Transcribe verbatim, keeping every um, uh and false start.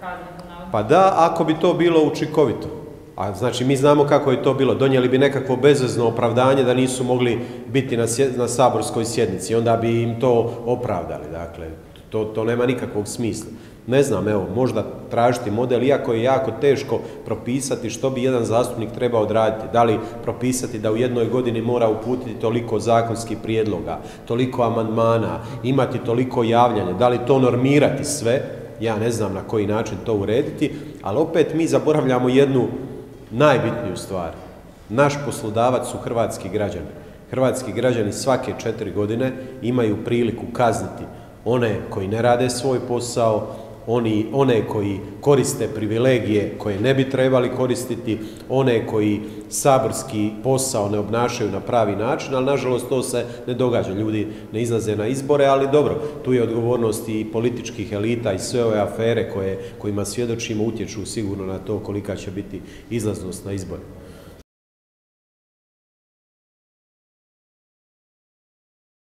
Pa da, ako bi to bilo učinkovito. A znači mi znamo kako je to bilo. Donijeli bi nekakvo bezvezno opravdanje da nisu mogli biti na, sje, na saborskoj sjednici. Onda bi im to opravdali. Dakle, to, to nema nikakvog smisla. Ne znam, evo, možda tražiti model, iako je jako teško propisati što bi jedan zastupnik trebao odraditi. Da li propisati da u jednoj godini mora uputiti toliko zakonskih prijedloga, toliko amandmana, imati toliko javljanja, da li to normirati sve, ja ne znam na koji način to urediti, ali opet mi zaboravljamo jednu najbitniju stvar. Naš poslodavac su hrvatski građani. Hrvatski građani svake četiri godine imaju priliku kazniti one koji ne rade svoj posao, Oni, one koji koriste privilegije koje ne bi trebali koristiti, one koji saborski posao ne obnašaju na pravi način, ali nažalost to se ne događa. Ljudi ne izlaze na izbore, ali dobro, tu je odgovornost i političkih elita i sve ove afere koje, kojima svjedočimo utječu sigurno na to kolika će biti izlaznost na izbore.